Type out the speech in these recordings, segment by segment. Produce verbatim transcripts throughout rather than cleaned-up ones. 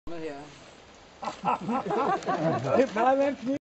Her. Nej, vent lige.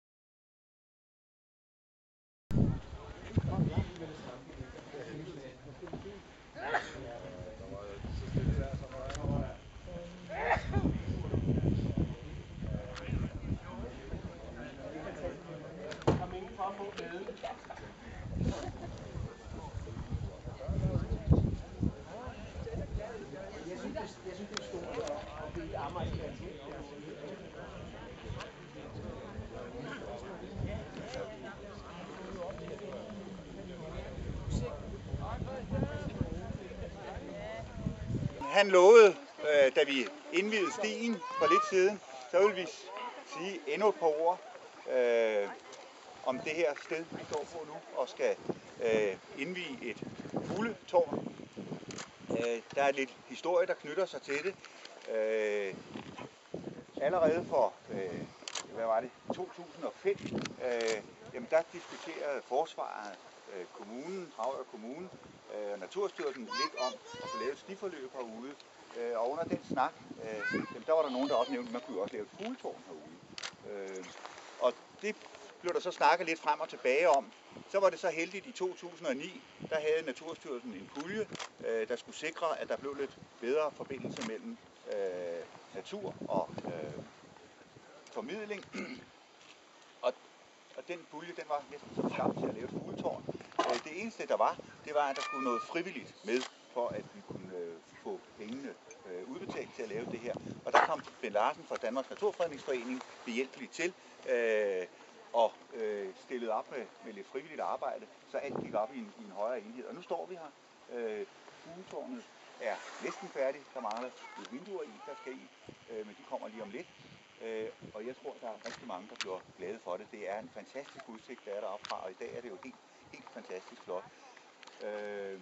Han lovede, øh, da vi indvidede stien for lidt siden, så vil vi sige endnu et par ord øh, om det her sted, vi står på nu, og skal øh, indvie et fugletårn. Øh, der er lidt historie, der knytter sig til det. Øh, allerede for, øh, hvad var det, to tusind og fem, øh, jamen der diskuterede forsvaret, øh, kommunen, Dragør Kommune, og øh, Naturstyrelsen lidt om at få lavet stiforløb herude. Øh, og under den snak, øh, jamen, der var der nogen, der også nævnte, at man kunne også lave et fugletårn herude. Øh, og det blev der så snakket lidt frem og tilbage om. Så var det så heldigt i to tusind og ni, der havde Naturstyrelsen en pulje, øh, der skulle sikre, at der blev lidt bedre forbindelse mellem øh, natur og øh, formidling. og, og den pulje, den var næsten som skabt til at lave et fugletårn. Øh, det eneste, der var, det var, at der skulle noget frivilligt med, for at vi kunne øh, få pengene øh, udbetalt til at lave det her. Og der kom Ben Larsen fra Danmarks Naturfredningsforening behjælpeligt til, øh, og øh, stillede op med, med lidt frivilligt arbejde, så alt gik op i en, i en højere enhed. Og nu står vi her. Øh, fugletårnet er næsten færdigt. Der mangler lidt vinduer i, der skal i, øh, men de kommer lige om lidt. Øh, og jeg tror, der er rigtig mange, der bliver glade for det. Det er en fantastisk udsigt, der er deroppe fra, og i dag er det jo helt, helt fantastisk flot. Øh,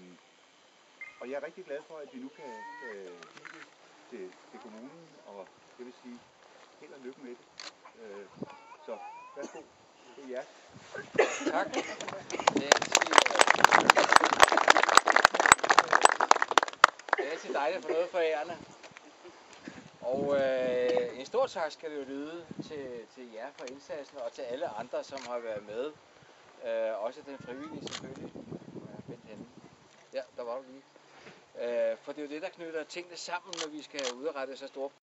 og jeg er rigtig glad for, at vi nu kan øh, give det til, til kommunen, og det vil sige, held og lykke med det. Øh, så værsgo, det er jer. Tak. Det er altid dejligt at få noget for ærerne. Og øh, en stor tak skal det jo lyde til, til jer for indsatsen, og til alle andre, som har været med. Øh, også den frivillige selvfølgelig. Ja, vent henne. Ja, der var du lige. Øh, for det er jo det, der knytter tingene sammen, når vi skal udrette så store